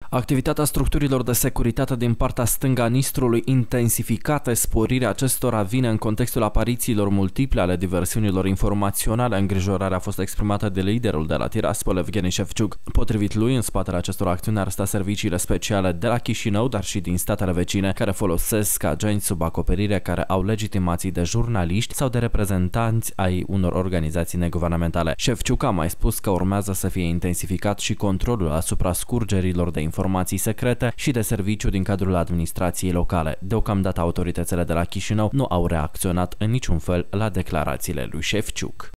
Activitatea structurilor de securitate din partea stângă a Nistrului intensificată, sporirea acestora vine în contextul aparițiilor multiple ale diversiunilor informaționale. Îngrijorarea a fost exprimată de liderul de la Tiraspol, Evgeni Shevchuk. Potrivit lui, în spatele acestor acțiuni ar sta serviciile speciale de la Chișinău, dar și din statele vecine, care folosesc agenți sub acoperire care au legitimații de jurnaliști sau de reprezentanți ai unor organizații neguvernamentale. Shevchuk a mai spus că urmează să fie intensificat și controlul asupra scurgerilor de informații secrete și de serviciu din cadrul administrației locale. Deocamdată autoritățile de la Chișinău nu au reacționat în niciun fel la declarațiile lui Shevchuk.